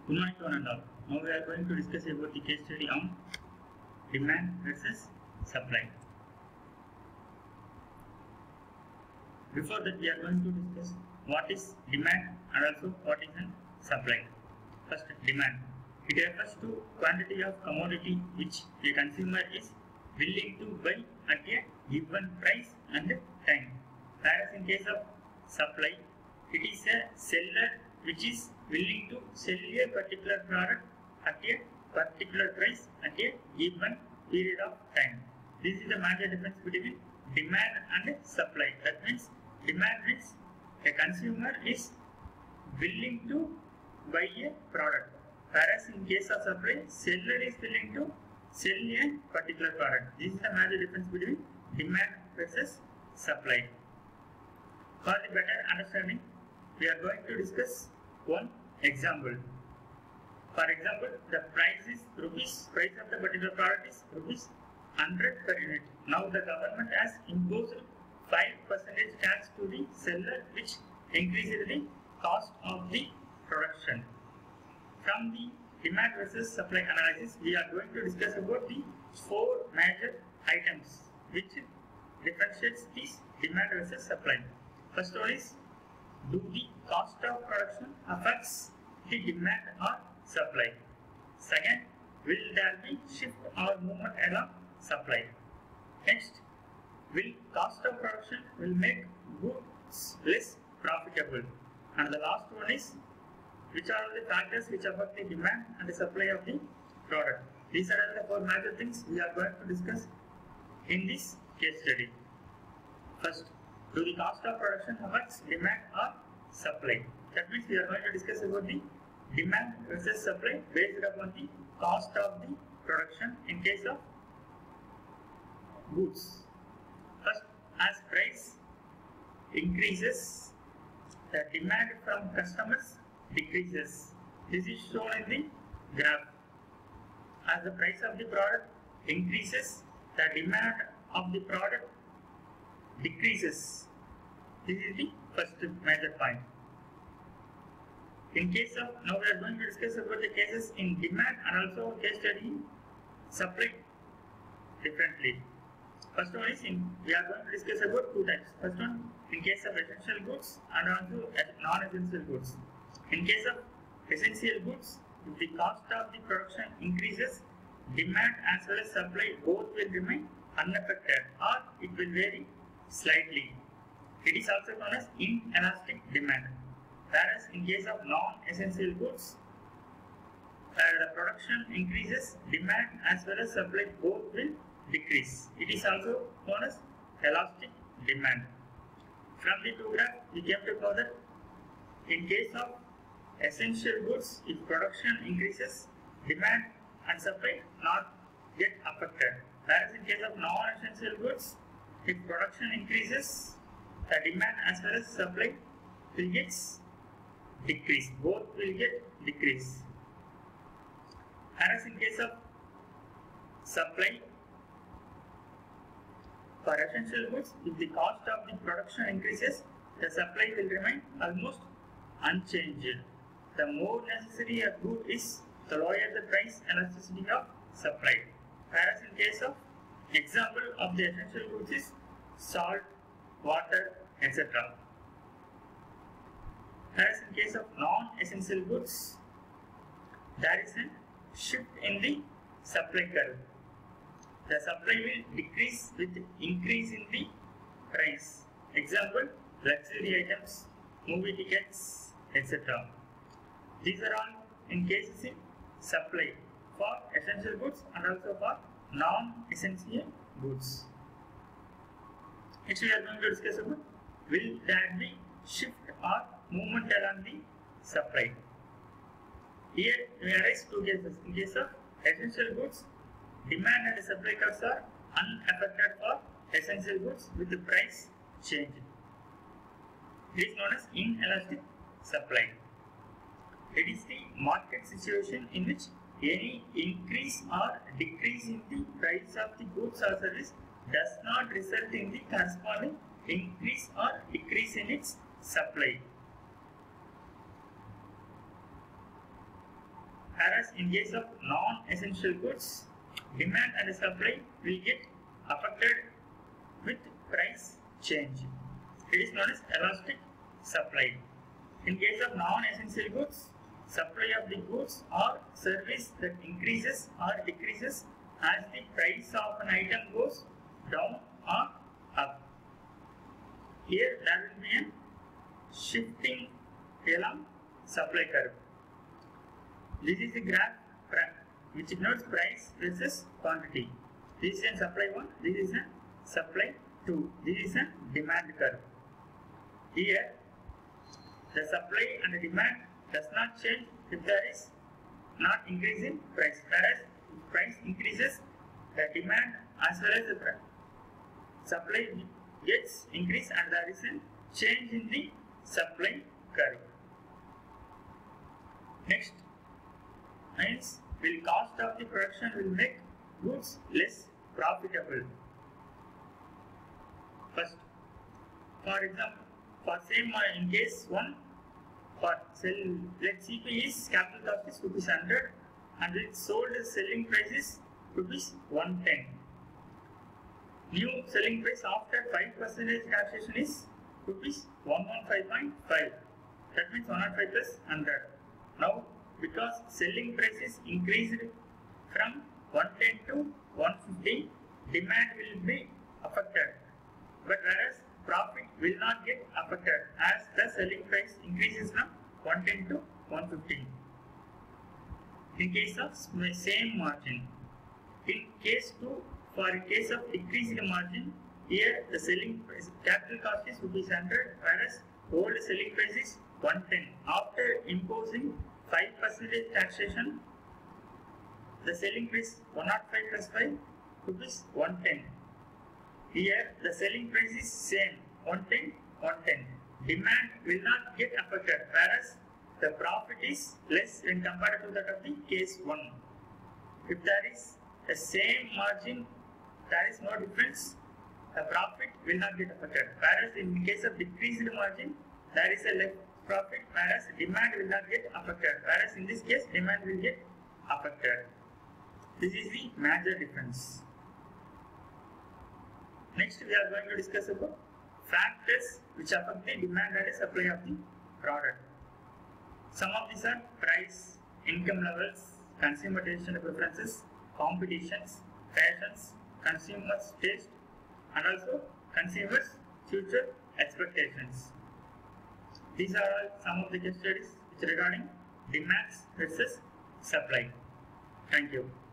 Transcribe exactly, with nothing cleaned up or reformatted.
Good morning to one and all. Now we are going to discuss about the case study on demand versus supply. Before that, we are going to discuss what is demand and also what is an supply. First, demand. It refers to quantity of commodity which a consumer is willing to buy at a given price and time. Whereas in case of supply, it is a seller which is willing to sell a particular product at a particular price at a given period of time. This is the major difference between demand and supply. That means demand means a consumer is willing to buy a product, whereas in case of supply, seller is willing to sell a particular product. This is the major difference between demand versus supply. For the better understanding, we are going to discuss one example. For example, the price is rupees, price of the particular product is rupees one hundred per unit. Now the government has imposed five percent tax to the seller, which increases the cost of the production. From the demand versus supply analysis, we are going to discuss about the four major items which differentiates this demand versus supply. First one is, do the cost of production affects the demand or supply? Second, will there be shift or movement along supply? Next, will cost of production will make goods less profitable? And the last one is, which are the factors which affect the demand and the supply of the product? These are the four major things we are going to discuss in this case study. First, do the cost of production affects demand or supply? That means we are going to discuss about the demand versus supply based upon the cost of the production in case of goods. First, as price increases, the demand from customers decreases. This is shown in the graph. As the price of the product increases, the demand of the product decreases. This is the first major point. In case of, now we are going to discuss about the cases in demand and also case study supply differently. First one is, in, we are going to discuss about two types. First one, in case of essential goods and also non-essential goods. In case of essential goods, if the cost of the production increases, demand as well as supply both will remain unaffected or it will vary slightly. It is also known as inelastic demand. Whereas in case of non-essential goods, uh, the production increases, demand as well as supply both will decrease. It is also known as elastic demand. From the two graphs, we came to know that in case of essential goods, if production increases, demand and supply not get affected. Whereas in case of non-essential goods, if production increases, the demand as well as supply will get decreased. Both will get decreased. Whereas in case of supply, for essential goods, if the cost of the production increases, the supply will remain almost unchanged. The more necessary a good is, the lower the price elasticity of supply. Whereas in case of example of the essential goods is salt, water, et cetera. Whereas in case of non-essential goods, there is a shift in the supply curve. The supply will decrease with increase in the price. Example, luxury items, movie tickets, et cetera. These are all in cases in supply for essential goods and also for non-essential goods. Next we are going to discuss about, will there be shift or movement along the supply? Here we arise two cases. In case of essential goods, demand and supply curves are unaffected for essential goods with the price change. This is known as inelastic supply. It is the market situation in which any increase or decrease in the price of the goods or service does not result in the corresponding increase or decrease in its supply. Whereas in case of non-essential goods, demand and supply will get affected with price change. It is known as elastic supply. In case of non-essential goods, supply of the goods or service that increases or decreases as the price of an item goes down or up. Here there will be a shifting along supply curve. This is the graph which denotes price versus quantity. This is a supply one, this is a supply two, this is a demand curve. Here the supply and the demand does not change if there is not increase in price, whereas if price increases, the demand as well as the price supply gets increased and there is a change in the supply curve. Next means will cost of the production will make goods less profitable. First, for example, for same in case one, for sell, let C P is capital cost is rupees one hundred and its sold selling price is rupees one ten. New selling price after five percent taxation is rupees one fifteen point five. That means one hundred five plus one hundred. Now, because selling price is increased from one ten to one fifty, demand will be affected. But whereas profit will not get affected as the selling price increases from one ten to one fifty. In case of same margin, in case two, for in case of decreased margin, here the selling price capital cost is rupees one hundred, whereas old selling price is one ten. After imposing five percent taxation, the selling price one hundred five plus five rupees one ten. Here the selling price is same one ten, one ten. Demand will not get affected, whereas the profit is less when compared to that of the case one. If there is the same margin, there is no difference, the profit will not get affected. Whereas in case of decreased margin, there is a less profit, whereas demand will not get affected. Whereas in this case, demand will get affected. This is the major difference. Next, we are going to discuss about factors which affect the demand and supply of the product. Some of these are price, income levels, consumer taste and preferences, competitions, fashions, consumers' taste, and also consumers' future expectations. These are all some of the case studies which regarding demands versus supply. Thank you.